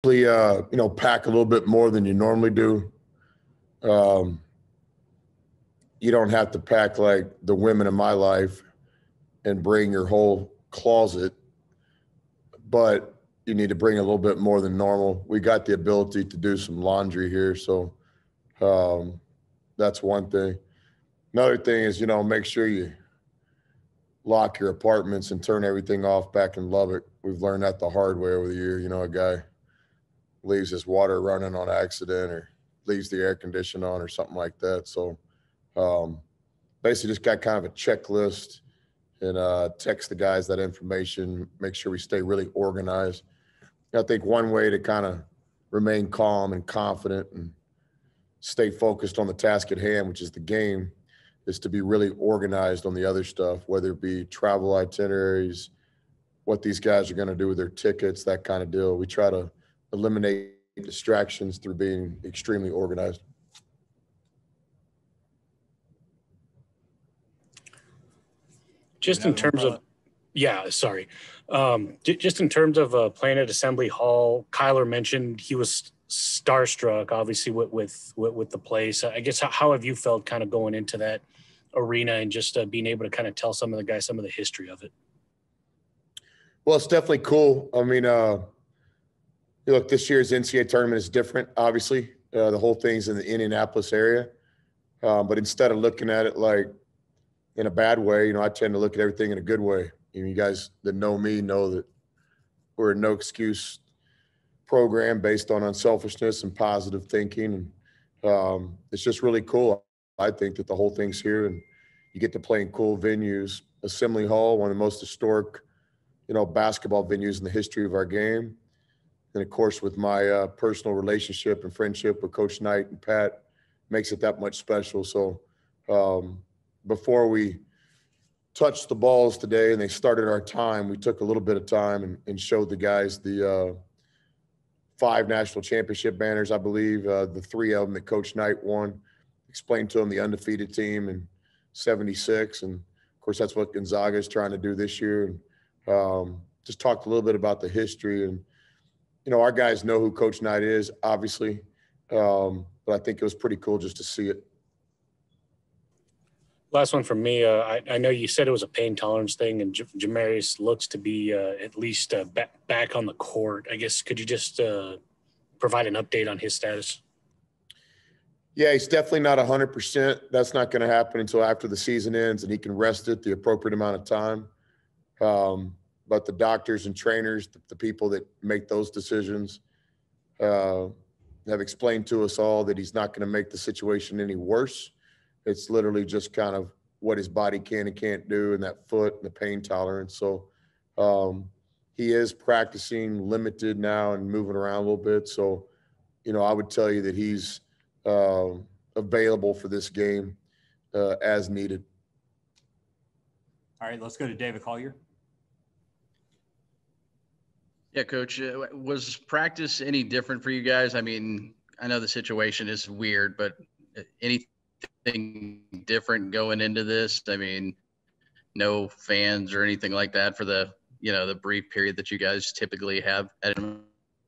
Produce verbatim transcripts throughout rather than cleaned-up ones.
Basically, uh, you know, pack a little bit more than you normally do. Um, you don't have to pack like the women in my life and bring your whole closet, but you need to bring a little bit more than normal. We got the ability to do some laundry here, so um, that's one thing. Another thing is, you know, make sure you lock your apartments and turn everything off back in Lubbock. We've learned that the hard way over the year. You know, a guy leaves his water running on accident or leaves the air conditioner on or something like that. So um, basically just got kind of a checklist and uh, text the guys that information, make sure we stay really organized. I think one way to kind of remain calm and confident and stay focused on the task at hand, which is the game, is to be really organized on the other stuff, whether it be travel itineraries, what these guys are going to do with their tickets, that kind of deal. We try to eliminate distractions through being extremely organized. Just in terms of, yeah, sorry. Um, j- just in terms of uh, playing at Assembly Hall, Kyler mentioned he was starstruck, obviously, with with with, with the place. I guess how, how have you felt kind of going into that arena and just uh, being able to kind of tell some of the guys some of the history of it? Well, it's definitely cool. I mean, uh, look, this year's N C A A tournament is different, obviously. Uh, the whole thing's in the Indianapolis area. Um, but instead of looking at it like in a bad way, you know, I tend to look at everything in a good way. You know, you guys that know me know that we're a no excuse program based on unselfishness and positive thinking. And um, it's just really cool. I think that the whole thing's here and you get to play in cool venues. Assembly Hall, one of the most historic, you know, basketball venues in the history of our game. And of course, with my uh, personal relationship and friendship with Coach Knight and Pat, makes it that much special. So um, before we touched the balls today and they started our time, we took a little bit of time and, and showed the guys the uh, five national championship banners, I believe, uh, the three of them that Coach Knight won, explained to them the undefeated team in seventy-six. And of course, that's what Gonzaga is trying to do this year. And um, just talked a little bit about the history. And, you know, our guys know who Coach Knight is, obviously. Um, but I think it was pretty cool just to see it. Last one from me. Uh, I, I know you said it was a pain tolerance thing, and J- Jamarius looks to be uh, at least uh, back, back on the court. I guess could you just uh, provide an update on his status? Yeah, he's definitely not one hundred percent. That's not going to happen until after the season ends and he can rest it the appropriate amount of time. Um, but the doctors and trainers, the, the people that make those decisions, uh, have explained to us all that he's not going to make the situation any worse. It's literally just kind of what his body can and can't do, and that foot and the pain tolerance. So um, he is practicing limited now and moving around a little bit. So, you know, I would tell you that he's uh, available for this game uh, as needed. All right, let's go to David Collier. Yeah, Coach, uh, was practice any different for you guys? I mean, I know the situation is weird, but anything different going into this? I mean, no fans or anything like that for the, you know, the brief period that you guys typically have at I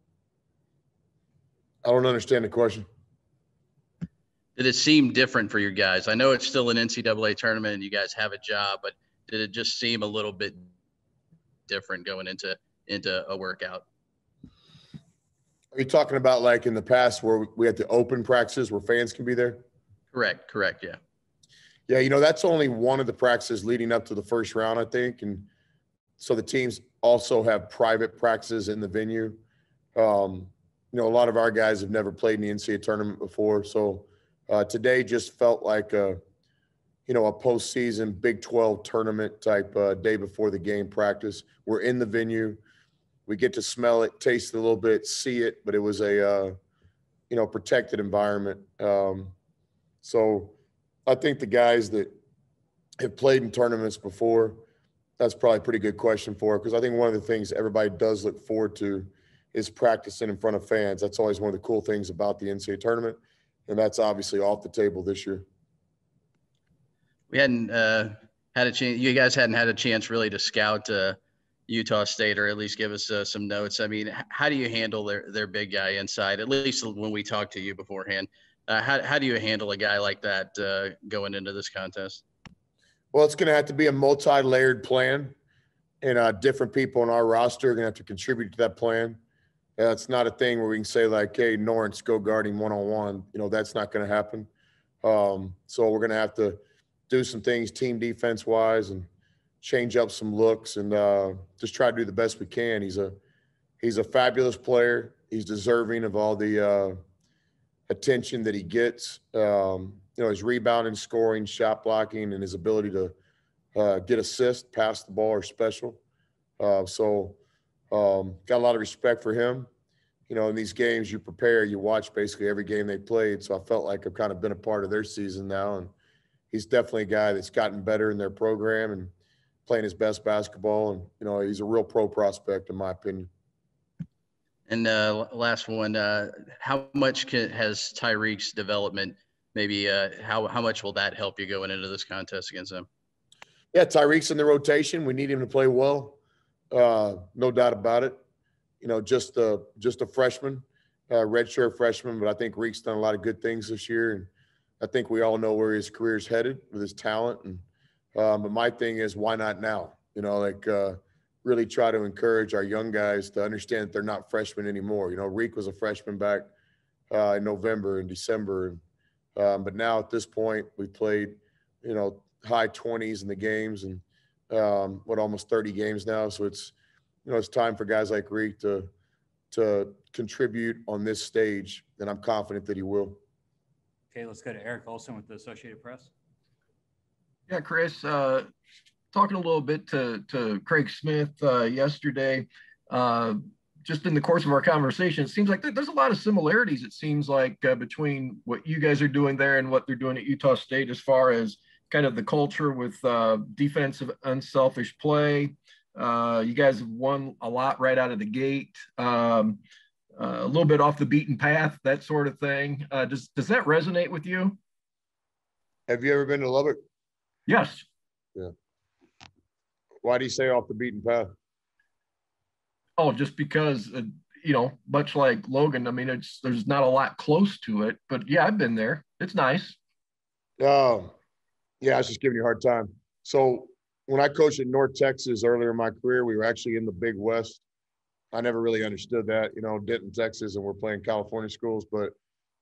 don't understand the question. Did it seem different for you guys? I know it's still an N C double A tournament and you guys have a job, but did it just seem a little bit different going into into a workout? Are you talking about like in the past where we had the open practices where fans can be there? Correct, correct, yeah. Yeah, you know, that's only one of the practices leading up to the first round, I think. And so the teams also have private practices in the venue. Um, you know, a lot of our guys have never played in the N C double A tournament before. So uh, today just felt like a, you know, a postseason Big twelve tournament type uh, day before the game practice. We're in the venue. We get to smell it, taste it a little bit, see it, but it was a, uh, you know, protected environment. Um, so I think the guys that have played in tournaments before, that's probably a pretty good question for, because I think one of the things everybody does look forward to is practicing in front of fans. That's always one of the cool things about the N C double A tournament, and that's obviously off the table this year. We hadn't uh, had a chance. You guys hadn't had a chance really to scout, uh, Utah State, or at least give us uh, some notes. I mean, how do you handle their, their big guy inside? At least when we talked to you beforehand, uh, how, how do you handle a guy like that uh, going into this contest? Well, it's going to have to be a multi-layered plan, and uh, different people on our roster are going to have to contribute to that plan. Uh, it's not a thing where we can say like, hey, Norrance, go guard him one-on-one. You know, that's not going to happen. Um, so we're going to have to do some things team defense-wise and change up some looks and uh, just try to do the best we can. He's a he's a fabulous player. He's deserving of all the uh, attention that he gets. Um, you know, his rebounding, scoring, shot blocking, and his ability to uh, get assists, pass the ball are special. Uh, so um, got a lot of respect for him. You know, in these games you prepare, you watch basically every game they played. So I felt like I've kind of been a part of their season now. And he's definitely a guy that's gotten better in their program and playing his best basketball. And, you know, he's a real pro prospect in my opinion. And uh, last one, uh, how much can, has Tyreek's development, maybe uh, how, how much will that help you going into this contest against him? Yeah, Tyreek's in the rotation. We need him to play well. Uh, no doubt about it. You know, just a, just a freshman, uh, redshirt freshman, but I think Reek's done a lot of good things this year. And I think we all know where his career is headed with his talent. And, um, but my thing is, why not now? You know, like uh, really try to encourage our young guys to understand that they're not freshmen anymore. You know, Reek was a freshman back uh, in November and December. And, um, but now at this point, we played, you know, high twenties in the games and um, what, almost thirty games now. So it's, you know, it's time for guys like Reek to to contribute on this stage, and I'm confident that he will. Okay, let's go to Eric Olson with the Associated Press. Yeah, Chris, uh, talking a little bit to, to Craig Smith uh, yesterday, uh, just in the course of our conversation, it seems like there's a lot of similarities, it seems like, uh, between what you guys are doing there and what they're doing at Utah State as far as kind of the culture with uh, defensive, unselfish play. Uh, you guys have won a lot right out of the gate, um, uh, a little bit off the beaten path, that sort of thing. Uh, does, does that resonate with you? Have you ever been to Lubbock? Yes. Yeah. Why do you say off the beaten path? Oh, just because, uh, you know, much like Logan, I mean, it's, there's not a lot close to it, but yeah, I've been there. It's nice. Um, yeah, I was just giving you a hard time. So when I coached in North Texas earlier in my career, we were actually in the Big West. I never really understood that, you know, Denton, Texas, and we're playing California schools, but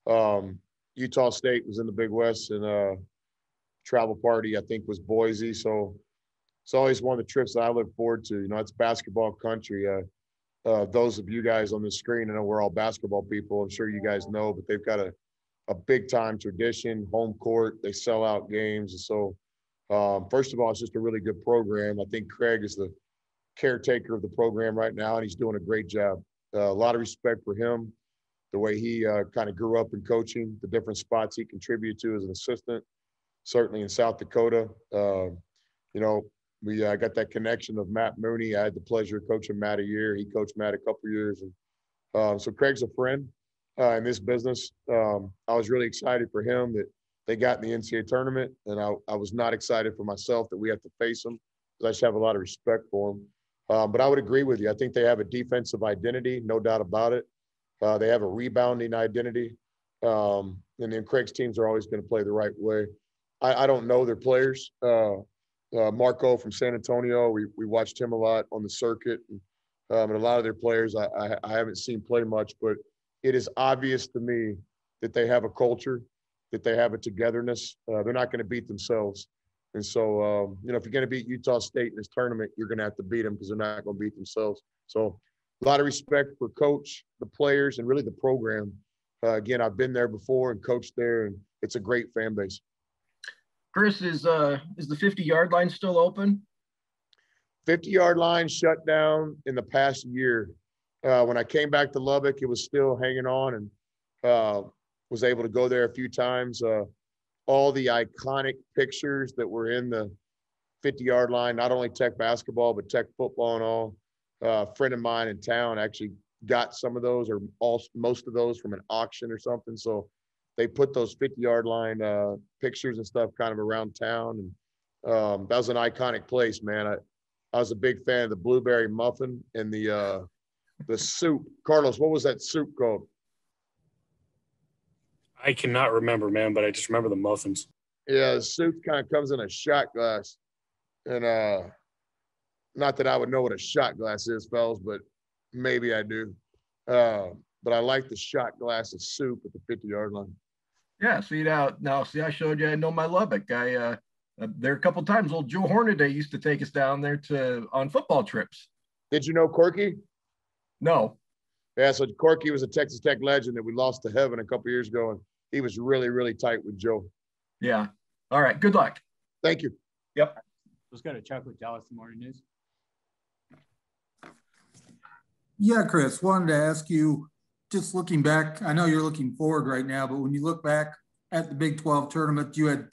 um, Utah State was in the Big West, and uh, travel party, I think, was Boise. So it's always one of the trips that I look forward to. You know, it's basketball country. Uh, uh, those of you guys on the screen, I know we're all basketball people. I'm sure you guys know, but they've got a, a big time tradition, home court. They sell out games. And so, um, first of all, it's just a really good program. I think Craig is the caretaker of the program right now, and he's doing a great job. Uh, a lot of respect for him, the way he uh, kind of grew up in coaching, the different spots he contributed to as an assistant, certainly in South Dakota. Uh, you know, we uh, got that connection of Matt Mooney. I had the pleasure of coaching Matt a year. He coached Matt a couple of years. And uh, so Craig's a friend uh, in this business. Um, I was really excited for him that they got in the N C double A tournament, and I, I was not excited for myself that we have to face them, because I just have a lot of respect for them. Um, but I would agree with you. I think they have a defensive identity, no doubt about it. Uh, they have a rebounding identity. Um, and then Craig's teams are always going to play the right way. I, I don't know their players. Uh, uh, Marco from San Antonio, we, we watched him a lot on the circuit. And, um, and a lot of their players I, I, I haven't seen play much, but it is obvious to me that they have a culture, that they have a togetherness. Uh, they're not going to beat themselves. And so, um, you know, if you're going to beat Utah State in this tournament, you're going to have to beat them, because they're not going to beat themselves. So a lot of respect for coach, the players, and really the program. Uh, again, I've been there before and coached there, and it's a great fan base. Chris, is uh is the fifty-yard line still open? fifty-yard line shut down in the past year. Uh, when I came back to Lubbock, it was still hanging on, and uh, was able to go there a few times. Uh, all the iconic pictures that were in the fifty-yard line, not only Tech basketball, but Tech football and all. Uh, a friend of mine in town actually got some of those, or all, most of those, from an auction or something. So they put those fifty-yard line uh, pictures and stuff kind of around town. And um, that was an iconic place, man. I, I was a big fan of the blueberry muffin and the uh, the soup. Carlos, what was that soup called? I cannot remember, man, but I just remember the muffins. Yeah, the soup kind of comes in a shot glass. And uh, not that I would know what a shot glass is, fellas, but maybe I do. Uh, but I like the shot glass of soup at the fifty-yard line. Yeah, see now, now see, I showed you I know my Lubbock. I uh, uh there a couple times old Joe Hornaday used to take us down there to on football trips. Did you know Corky? No. Yeah, so Corky was a Texas Tech legend that we lost to heaven a couple years ago, and he was really, really tight with Joe. Yeah. All right. Good luck. Thank you. Yep. Let's go to Chuck with Dallas Morning News. Yeah, Chris, wanted to ask you, just looking back, I know you're looking forward right now, but when you look back at the Big twelve tournament, you had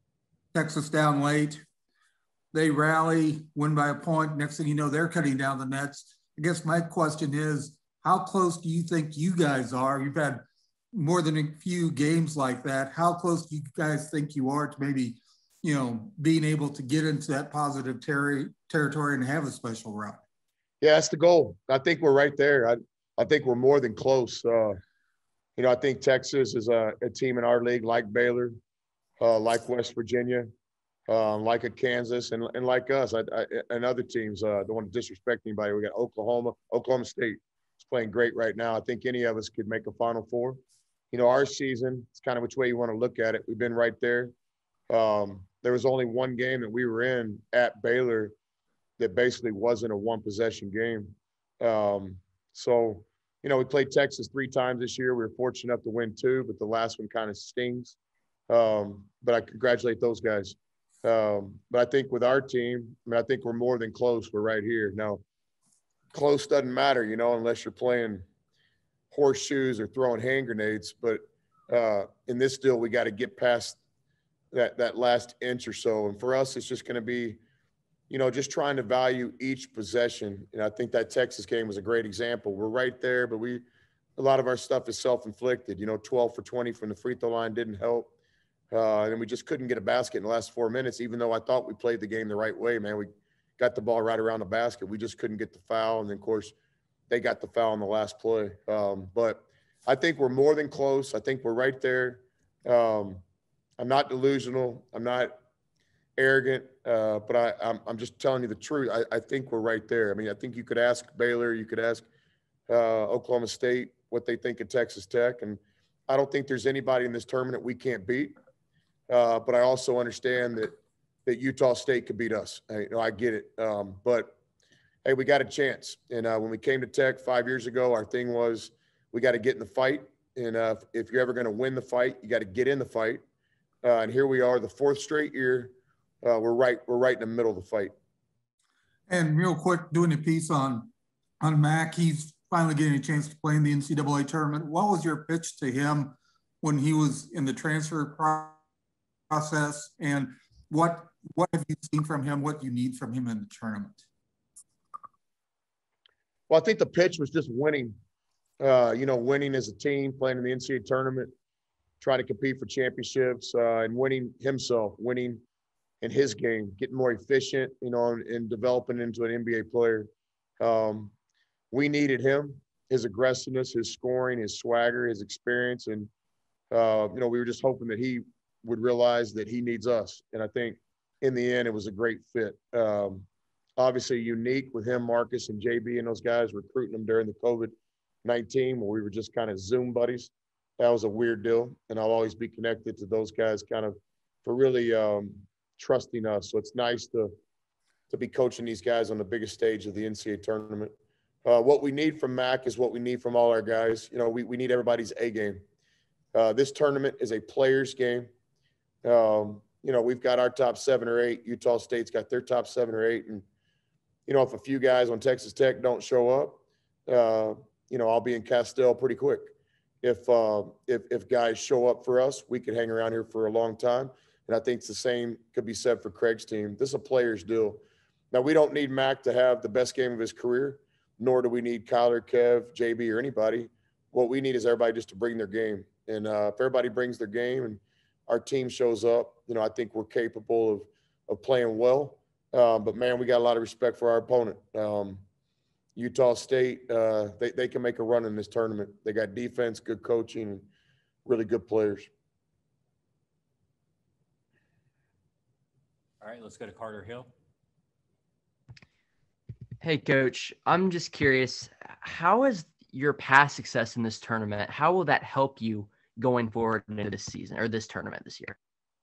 Texas down late. They rally, win by a point. Next thing you know, they're cutting down the nets. I guess my question is, how close do you think you guys are? You've had more than a few games like that. How close do you guys think you are to maybe, you know, being able to get into that positive ter- territory and have a special run? Yeah, that's the goal. I think we're right there. I, I think we're more than close. Uh, you know, I think Texas is a, a team in our league like Baylor, uh, like West Virginia, uh, like a Kansas, and, and like us, I, I, and other teams. Uh, don't want to disrespect anybody. We got Oklahoma, Oklahoma State is playing great right now. I think any of us could make a Final Four. You know, our season, it's kind of which way you want to look at it. We've been right there. Um, there was only one game that we were in at Baylor that basically wasn't a one possession game. Um, so, you know, we played Texas three times this year. We were fortunate enough to win two, but the last one kind of stings. Um, but I congratulate those guys. Um, but I think with our team, I mean, I think we're more than close. We're right here. Now, close doesn't matter, you know, unless you're playing horseshoes or throwing hand grenades. But uh, in this deal, we got to get past that that last inch or so. And for us, it's just going to be, you know, just trying to value each possession. And I think that Texas game was a great example. We're right there, but we, a lot of our stuff is self-inflicted. You know, twelve for twenty from the free throw line didn't help. Uh, and we just couldn't get a basket in the last four minutes, even though I thought we played the game the right way, man. We got the ball right around the basket. We just couldn't get the foul. And then, of course, they got the foul in the last play. Um, but I think we're more than close. I think we're right there. Um, I'm not delusional. I'm not arrogant, uh, but I, I'm, I'm just telling you the truth. I, I think we're right there. I mean, I think you could ask Baylor, you could ask uh, Oklahoma State what they think of Texas Tech. And I don't think there's anybody in this tournament we can't beat. Uh, but I also understand that that Utah State could beat us. I, you know, I get it. Um, but, hey, we got a chance. And uh, when we came to Tech five years ago, our thing was we got to get in the fight. And uh, if you're ever going to win the fight, you got to get in the fight. Uh, and here we are, the fourth straight year. Uh, we're right. We're right in the middle of the fight. And real quick, doing a piece on on Mac, he's finally getting a chance to play in the N C double A tournament. What was your pitch to him when he was in the transfer process, and what what have you seen from him? What you need from him in the tournament? Well, I think the pitch was just winning. Uh, you know, winning as a team, playing in the N C double A tournament, trying to compete for championships, uh, and winning himself, winning in his game, getting more efficient, you know, and, and developing into an N B A player. Um, we needed him, his aggressiveness, his scoring, his swagger, his experience. And, uh, you know, we were just hoping that he would realize that he needs us. And I think in the end, it was a great fit. Um, obviously unique with him, Marcus and J B and those guys recruiting him during the COVID nineteen, where we were just kind of Zoom buddies. That was a weird deal. And I'll always be connected to those guys kind of for really, um, trusting us. So it's nice to to be coaching these guys on the biggest stage of the N C double A tournament. Uh, what we need from Mac is what we need from all our guys. You know, we, we need everybody's A game. Uh, this tournament is a player's game. Um, you know, we've got our top seven or eight. Utah State's got their top seven or eight. And, you know, if a few guys on Texas Tech don't show up, uh, you know, I'll be in Castell pretty quick. If, uh, if, if guys show up for us, we could hang around here for a long time. And I think it's the same could be said for Craig's team. This is a player's deal. Now, we don't need Mac to have the best game of his career, nor do we need Kyler, Kev, J B, or anybody. What we need is everybody just to bring their game. And uh, if everybody brings their game and our team shows up, you know, I think we're capable of, of playing well. Uh, but man, we got a lot of respect for our opponent. Um, Utah State, uh, they, they can make a run in this tournament. They got defense, good coaching, and really good players. All right, let's go to Carter Hill. Hey, Coach, I'm just curious, how is your past success in this tournament, how will that help you going forward into this season or this tournament this year?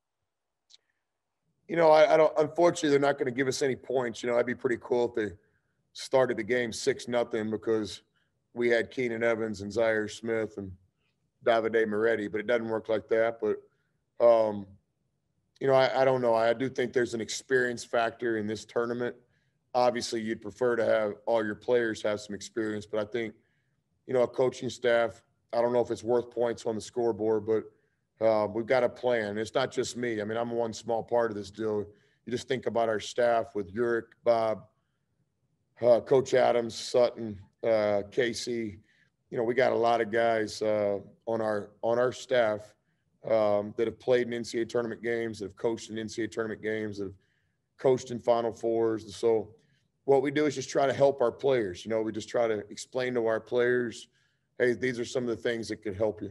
You know, I, I don't. Unfortunately, they're not going to give us any points. You know, that'd be pretty cool if they started the game six nothing because we had Keenan Evans and Zaire Smith and Davide Moretti, but it doesn't work like that. But um, you know, I, I don't know. I do think there's an experience factor in this tournament. Obviously, you'd prefer to have all your players have some experience, but I think, you know, a coaching staff, I don't know if it's worth points on the scoreboard, but uh, we've got a plan. It's not just me. I mean, I'm one small part of this deal. You just think about our staff with Uric, Bob, uh, Coach Adams, Sutton, uh, Casey. You know, we got a lot of guys uh, on our on our staff um, that have played in N C double A tournament games, that have coached in N C double A tournament games, that have coached in Final Fours. And so what we do is just try to help our players. You know, we just try to explain to our players, hey, these are some of the things that could help you.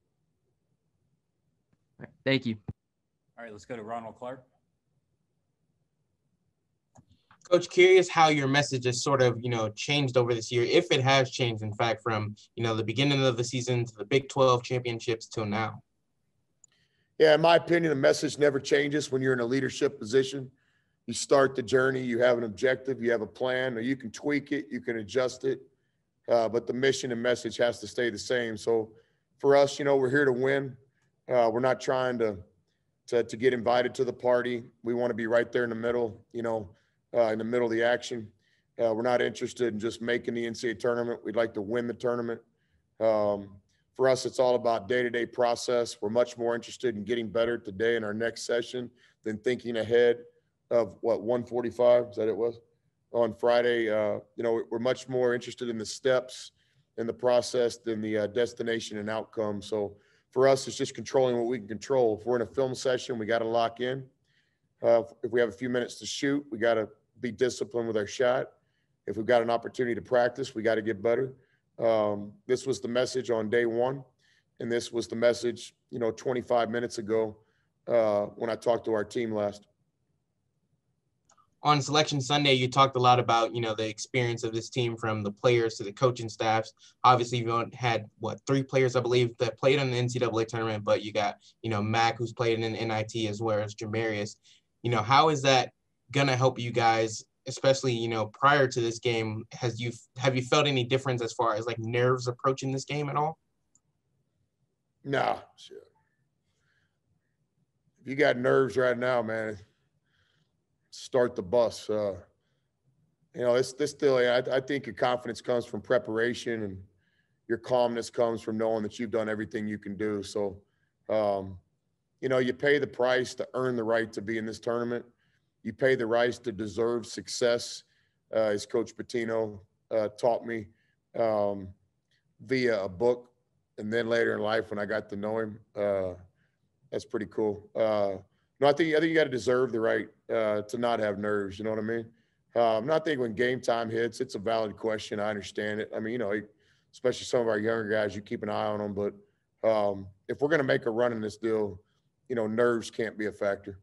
Thank you. All right, let's go to Ronald Clark. Coach, curious how your message has sort of, you know, changed over this year, if it has changed, in fact, from, you know, the beginning of the season to the Big twelve championships till now. Yeah, in my opinion, the message never changes when you're in a leadership position. You start the journey, you have an objective, you have a plan, or you can tweak it, you can adjust it, uh, but the mission and message has to stay the same. So for us, you know, we're here to win. Uh, we're not trying to, to to get invited to the party. We want to be right there in the middle, you know, uh, in the middle of the action. Uh, we're not interested in just making the N C double A tournament. We'd like to win the tournament. Um, for us, it's all about day-to-day process. We're much more interested in getting better today in our next session than thinking ahead of what, one forty-five, is that it was, on Friday. Uh, you know, we're much more interested in the steps and the process than the uh, destination and outcome. So for us, it's just controlling what we can control. If we're in a film session, we got to lock in. Uh, if we have a few minutes to shoot, we got to be disciplined with our shot. If we've got an opportunity to practice, we got to get better. Um, this was the message on day one, and this was the message, you know, twenty-five minutes ago uh, when I talked to our team last. On Selection Sunday, you talked a lot about, you know, the experience of this team from the players to the coaching staffs. Obviously, you had, what, three players, I believe, that played in the N C double A tournament, but you got, you know, Mac, who's played in N I T, as well as Jamarius. You know, how is that going to help you guys, especially, you know, prior to this game? Has you have you felt any difference as far as, like, nerves approaching this game at all? Nah, shit. If you got nerves right now, man, start the bus. Uh, you know, it's this still, I, I think your confidence comes from preparation, and your calmness comes from knowing that you've done everything you can do. So, um, you know, you pay the price to earn the right to be in this tournament. You pay the rights to deserve success, uh, as Coach Pitino uh, taught me um, via a book. And then later in life, when I got to know him, uh, that's pretty cool. Uh, no, I think, I think you got to deserve the right uh, to not have nerves. You know what I mean? Um, not think when game time hits, it's a valid question. I understand it. I mean, you know, especially some of our younger guys, you keep an eye on them. But um, if we're going to make a run in this deal, you know, nerves can't be a factor.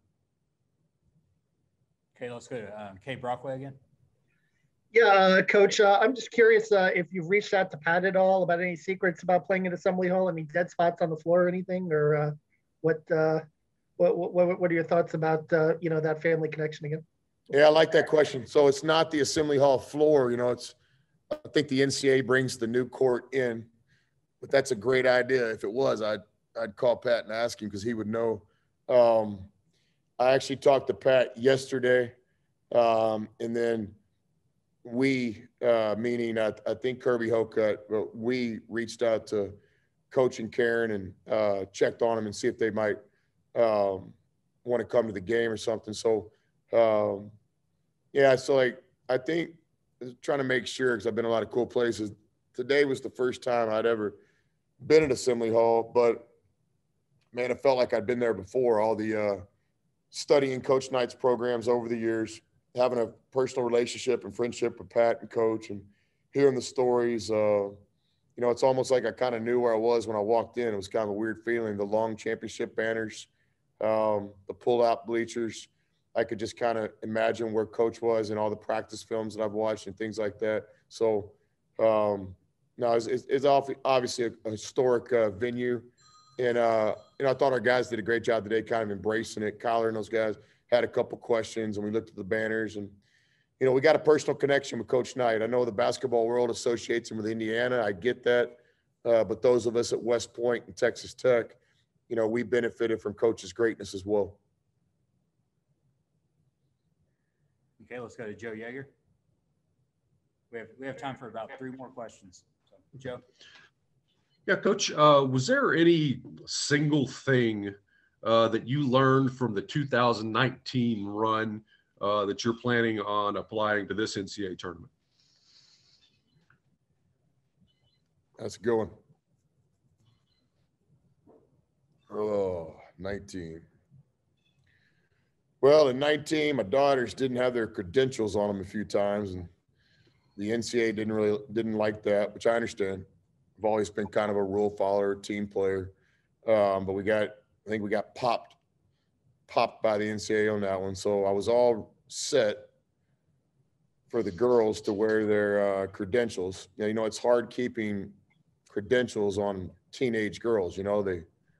Okay, let's go to um, Kay Brockway again. Yeah, uh, Coach, uh, I'm just curious uh, if you've reached out to Pat at all about any secrets about playing at Assembly Hall. I mean, dead spots on the floor or anything, or uh, what, uh, what, what, what are your thoughts about, uh, you know, that family connection again? Yeah, I like that question. So it's not the Assembly Hall floor, you know, it's, I think the N C double A brings the new court in, but that's a great idea. If it was, I'd, I'd call Pat and ask him because he would know. Um, I actually talked to Pat yesterday, um, and then we, uh, meaning I, I think Kirby Hocutt, but we reached out to Coach and Karen and uh, checked on them and see if they might um, want to come to the game or something. So, um, yeah, so like I think trying to make sure, because I've been in a lot of cool places. Today was the first time I'd ever been at Assembly Hall, but man, it felt like I'd been there before. All the uh, studying Coach Knight's programs over the years, having a personal relationship and friendship with Pat and Coach, and hearing the stories, uh, you know, it's almost like I kind of knew where I was when I walked in. It was kind of a weird feeling. The long championship banners, um, the pull-out bleachers. I could just kind of imagine where Coach was and all the practice films that I've watched and things like that. So, um, no, it's, it's, it's obviously a, a historic uh, venue. And, uh, you know, I thought our guys did a great job today kind of embracing it. Kyler and those guys had a couple questions, and we looked at the banners. And, you know, we got a personal connection with Coach Knight. I know the basketball world associates him with Indiana. I get that. Uh, but those of us at West Point and Texas Tech, you know, we benefited from Coach's greatness as well. Okay, let's go to Joe Yeager. We have, we have time for about three more questions. So, Joe. Yeah, Coach, uh, was there any single thing uh, that you learned from the two thousand nineteen run uh, that you're planning on applying to this N C double A tournament? That's a good one. Oh, nineteen. Well, in nineteen, my daughters didn't have their credentials on them a few times, and the N C double A didn't really didn't like that, which I understand. I've always been kind of a rule follower, team player, um, but we got I think we got popped popped by the N C double A on that one. So I was all set for the girls to wear their uh, credentials. You know, you know, it's hard keeping credentials on teenage girls. You know, they,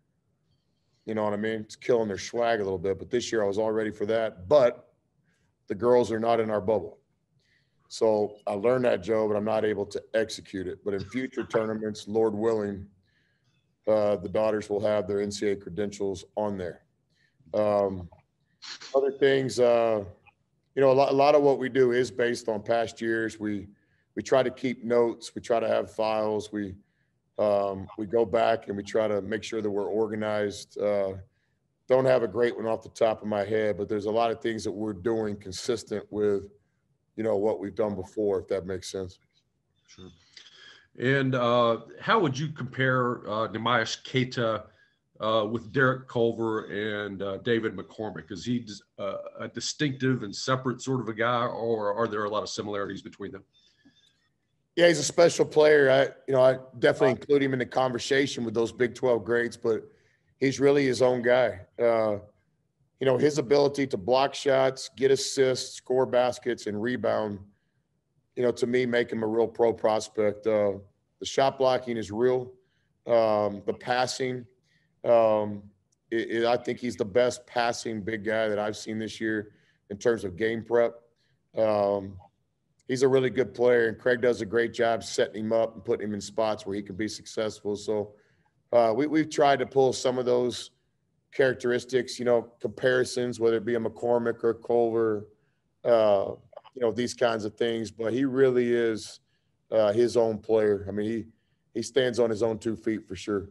you know what I mean? It's killing their swag a little bit. But this year I was all ready for that. But the girls are not in our bubble. So I learned that, Joe, but I'm not able to execute it. But in future tournaments, Lord willing, uh, the daughters will have their N C double A credentials on there. Um, other things, uh, you know, a lot, a lot of what we do is based on past years. We we try to keep notes. We try to have files. We um, we go back and we try to make sure that we're organized. Uh, don't have a great one off the top of my head, but there's a lot of things that we're doing consistent with, you know, what we've done before, if that makes sense. Sure. And uh, how would you compare uh, Nehemiah Keita uh, with Derek Culver and uh, David McCormick? Is he uh, a distinctive and separate sort of a guy, or are there a lot of similarities between them? Yeah, he's a special player. I, you know, I definitely include him in the conversation with those Big twelve greats, but he's really his own guy. Uh, you know, his ability to block shots, get assists, score baskets, and rebound, you know, to me, make him a real pro prospect. Uh, the shot blocking is real. Um, the passing, um, it, it, I think he's the best passing big guy that I've seen this year in terms of game prep. Um, he's a really good player, and Craig does a great job setting him up and putting him in spots where he can be successful. So uh, we, we've tried to pull some of those characteristics, you know, comparisons, whether it be a McCormick or Culver, uh, you know, these kinds of things. But he really is uh, his own player. I mean, he he stands on his own two feet for sure.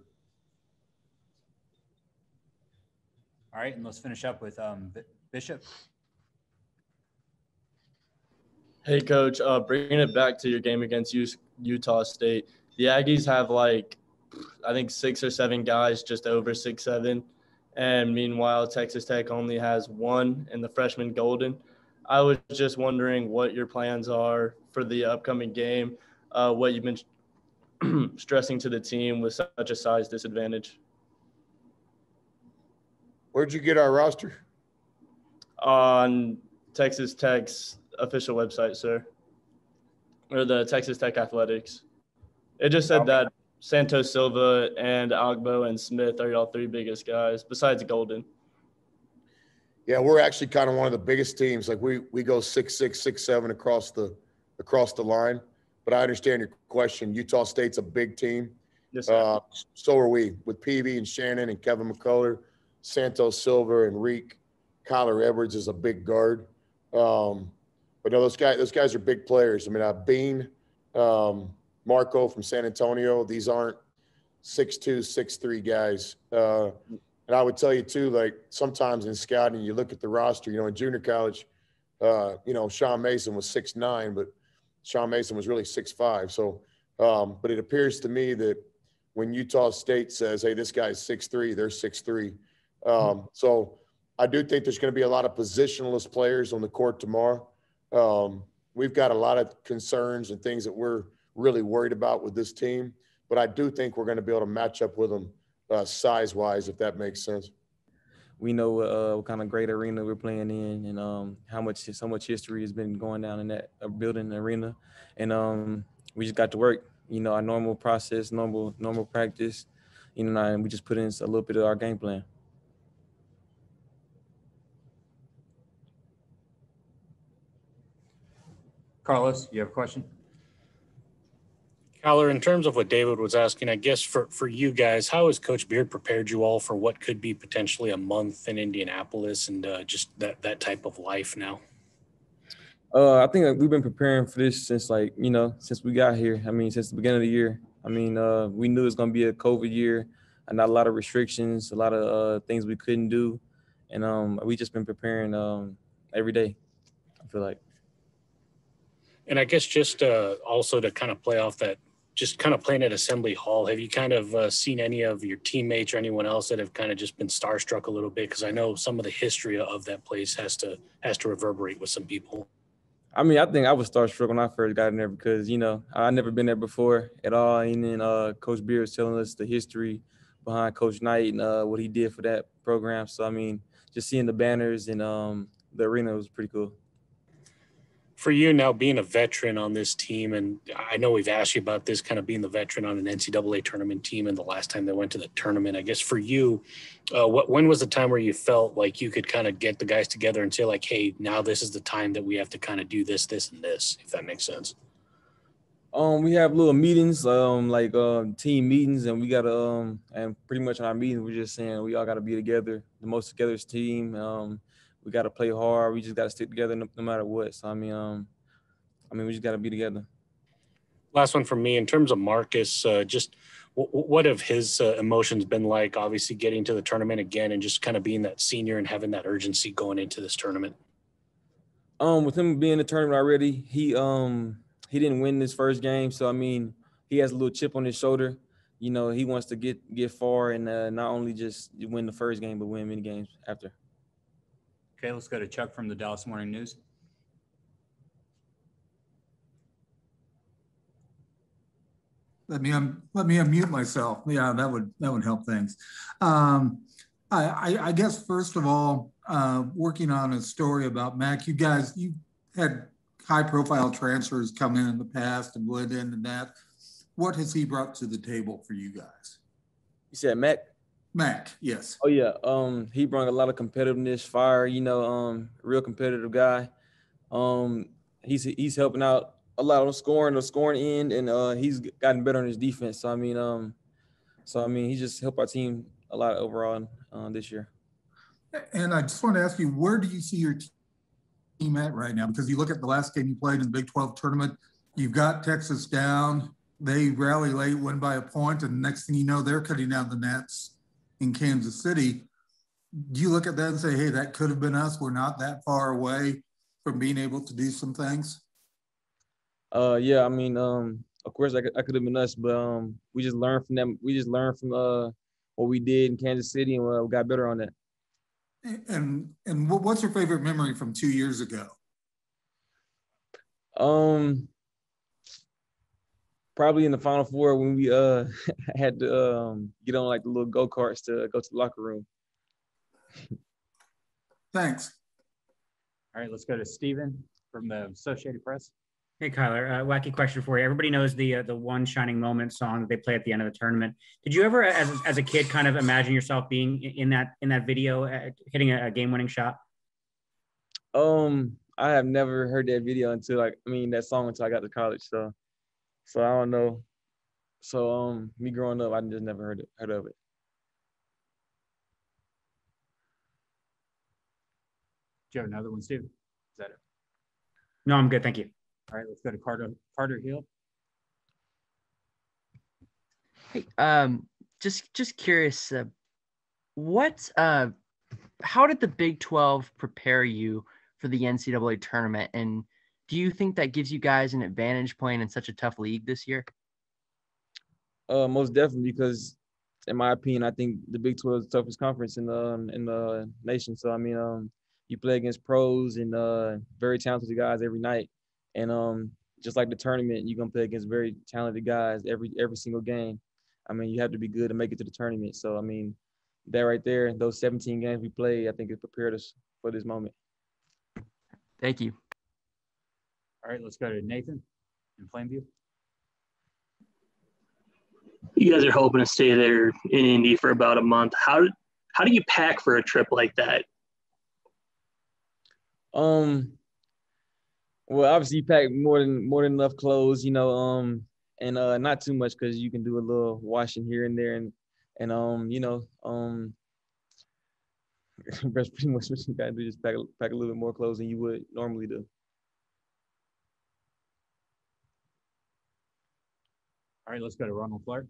All right, and let's finish up with um, Bishop. Hey, Coach, uh, bringing it back to your game against Utah State, the Aggies have like, I think six or seven guys just over six seven. And meanwhile, Texas Tech only has one in the freshman Golden. I was just wondering what your plans are for the upcoming game, uh, what you've been stressing to the team with such a size disadvantage. Where'd you get our roster? On Texas Tech's official website, sir, or the Texas Tech Athletics. It just said Okay. that Santos Silva and Agbo and Smith are y'all three biggest guys besides Golden. Yeah, we're actually kind of one of the biggest teams. Like we we go six six six seven across the across the line. But I understand your question. Utah State's a big team. Yes, sir. Uh, so are we with Peavy and Shannon and Kevin McCullough, Santos Silva and Reek. Kyler Edwards is a big guard. Um, but no, those guys those guys are big players. I mean, uh, Bean, um, Marco from San Antonio. These aren't six two, six three guys. Uh, and I would tell you too, like sometimes in scouting, you look at the roster. You know, in junior college, uh, you know, Sean Mason was six nine, but Sean Mason was really six five. So, um, but it appears to me that when Utah State says, "Hey, this guy's six three," they're six three. Um, so I do think there's going to be a lot of positionless players on the court tomorrow. Um, we've got a lot of concerns and things that we're really worried about with this team, but I do think we're going to be able to match up with them uh, size-wise, if that makes sense. We know uh, what kind of great arena we're playing in, and um, how much so much history has been going down in that uh, building and arena, and um, we just got to work. You know, our normal process, normal normal practice. You know, and we just put in a little bit of our game plan. Carlos, you have a question? Kyler, in terms of what David was asking, I guess for, for you guys, how has Coach Beard prepared you all for what could be potentially a month in Indianapolis and uh, just that, that type of life now? Uh, I think like, we've been preparing for this since like, you know, since we got here. I mean, since the beginning of the year. I mean, uh, we knew it was going to be a COVID year and not a lot of restrictions, a lot of uh, things we couldn't do. And um, we just been preparing um, every day, I feel like. And I guess just uh, also to kind of play off that, just kind of playing at Assembly Hall, have you kind of uh, seen any of your teammates or anyone else that have kind of just been starstruck a little bit? Because I know some of the history of that place has to has to reverberate with some people. I mean, I think I was starstruck when I first got in there because, you know, I never been there before at all. And then uh, Coach Beard was telling us the history behind Coach Knight and uh, what he did for that program. So, I mean, just seeing the banners and um, the arena was pretty cool. For you now being a veteran on this team, and I know we've asked you about this, kind of being the veteran on an N C double A tournament team and the last time they went to the tournament, I guess for you, uh, what when was the time where you felt like you could kind of get the guys together and say like, hey, now this is the time that we have to kind of do this, this, and this, if that makes sense? Um, we have little meetings, um, like um, team meetings, and we got to, um, and pretty much in our meetings, we're just saying we all got to be together, the most together team. Um, we got to play hard. We just got to stick together no, no matter what. So I mean, um, I mean, we just got to be together. Last one from me, in terms of Marcus, uh, just w- what have his uh, emotions been like? Obviously, getting to the tournament again and just kind of being that senior and having that urgency going into this tournament. Um, with him being in the tournament already, he um he didn't win this first game, so I mean, he has a little chip on his shoulder. You know, he wants to get get far and uh, not only just win the first game, but win many games after. Okay, let's go to Chuck from the Dallas Morning News. Let me un- let me unmute myself. Yeah, that would that would help things. Um, I, I, I guess first of all, uh, working on a story about Mac, you guys you had high profile transfers come in in the past and blend in and that. What has he brought to the table for you guys? You said Mac? Mac, yes. Oh yeah. Um, he brought a lot of competitiveness, fire. You know, um, real competitive guy. Um, he's he's helping out a lot on scoring, the scoring end, and uh, he's gotten better on his defense. So I mean, um, so I mean, he just helped our team a lot overall uh, this year. And I just want to ask you, where do you see your team at right now? Because you look at the last game you played in the Big twelve tournament, you've got Texas down. They rally late, win by a point, and the next thing you know, they're cutting down the nets in Kansas City. Do you look at that and say, hey, that could have been us? We're not that far away from being able to do some things? Uh, yeah, I mean, um, of course, I could, I could have been us, but um, we just learned from them. We just learned from uh what we did in Kansas City, and uh, we got better on that. And and what's your favorite memory from two years ago? Um, probably in the Final Four when we uh had to um get on like the little go karts to go to the locker room. Thanks. All right, let's go to Steven from the Associated Press. Hey, Kyler, uh, wacky question for you. Everybody knows the uh, the One Shining Moment song that they play at the end of the tournament. Did you ever, as, as a kid, kind of imagine yourself being in that in that video, uh, hitting a, a game-winning shot? Um, I have never heard that video until like I mean that song until I got to college. So, so I don't know. So um, me growing up, I just never heard it, heard of it. Do you have another one, Steve? Is that it? No, I'm good. Thank you. All right, let's go to Carter, Carter Hill. Hey, um, just just curious, uh, what, uh, how did the Big twelve prepare you for the N C double A tournament, and do you think that gives you guys an advantage playing in such a tough league this year? Uh, most definitely, because in my opinion, I think the Big twelve is the toughest conference in the in the nation. So I mean, um, you play against pros and uh, very talented guys every night. And um, just like the tournament, you're gonna play against very talented guys every every single game. I mean, you have to be good to make it to the tournament. So I mean, that right there, those seventeen games we played, I think it prepared us for this moment. Thank you. All right, let's go to Nathan in Plainview. You guys are hoping to stay there in Indy for about a month. How how do you pack for a trip like that? Um, well, obviously you pack more than more than enough clothes, you know, um, and uh, not too much because you can do a little washing here and there, and and um, you know, um, that's pretty much what you gotta do. Just pack pack a little bit more clothes than you would normally do. All right, let's go to Ronald Clark.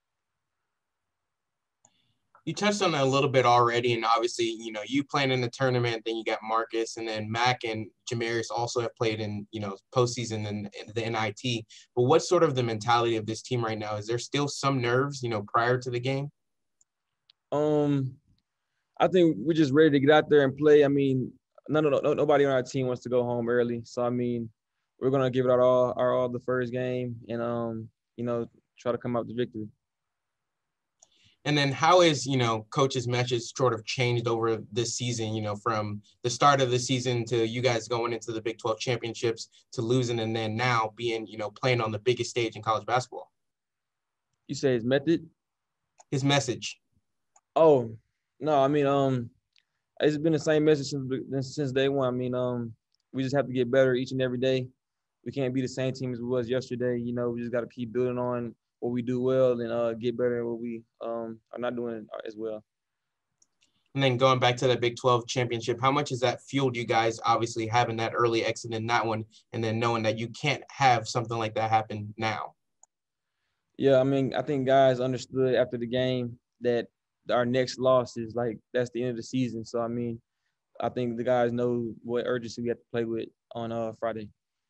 You touched on it a little bit already, and obviously, you know, you playing in the tournament, then you got Marcus, and then Mac and Jamarius also have played in, you know, postseason and the N I T. But what's sort of the mentality of this team right now? Is there still some nerves, you know, prior to the game? Um, I think we're just ready to get out there and play. I mean, none of no, nobody on our team wants to go home early, so I mean, we're gonna give it our all, our all the first game, and um, you know, try to come out with victory. And then how is, you know, coach's message sort of changed over this season, you know, from the start of the season to you guys going into the Big twelve championships to losing, and then now being, you know, playing on the biggest stage in college basketball? You say his method? His message. Oh, no, I mean, um, it's been the same message since, since day one. I mean, um, we just have to get better each and every day. We can't be the same team as we was yesterday. You know, we just got to keep building on what we do well and uh, get better at what we um, are not doing as well. And then going back to the Big twelve championship, how much has that fueled you guys, obviously having that early exit in that one, and then knowing that you can't have something like that happen now? Yeah, I mean, I think guys understood after the game that our next loss is like, that's the end of the season. So, I mean, I think the guys know what urgency we have to play with on uh, Friday.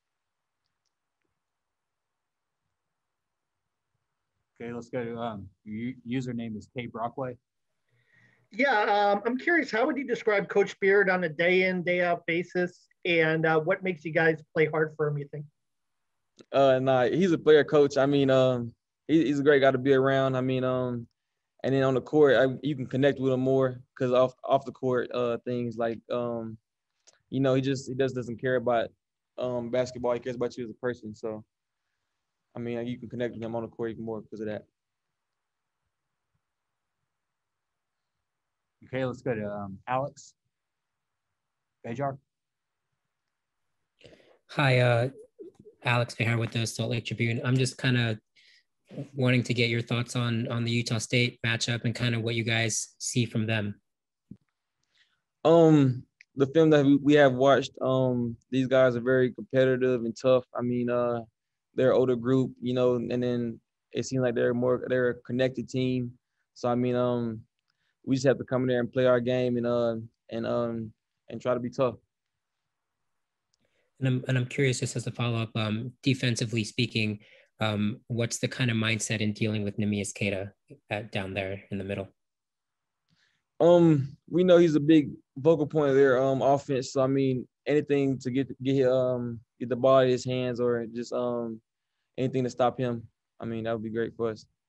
Okay, let's go to um, your username is K Brockway. Yeah, um, I'm curious, how would you describe Coach Beard on a day in, day out basis? And uh, what makes you guys play hard for him, you think? Uh, nah, he's a player coach. I mean, um, he, he's a great guy to be around. I mean, um, and then on the court, I, you can connect with him more because off off the court, uh, things like, um, you know, he just he just doesn't care about um basketball. He cares about you as a person. So, I mean, you can connect with him on the court even more because of that. Okay, let's go to um, Alex Bejar. Hi, uh, Alex Behar with the Salt Lake Tribune. I'm just kind of wanting to get your thoughts on on the Utah State matchup and kind of what you guys see from them. Um, the film that we, we have watched, um, these guys are very competitive and tough. I mean, uh, they're an older group, you know, and then it seems like they're more they're a connected team. So I mean, um, we just have to come in there and play our game and uh and um and try to be tough. And I'm and I'm curious, just as a follow up, um, defensively speaking, um, what's the kind of mindset in dealing with Neemias Queta at, down there in the middle? Um, we know he's a big vocal point of their um offense. So I mean, anything to get get um get the ball in his hands or just um anything to stop him. I mean, that would be great for us.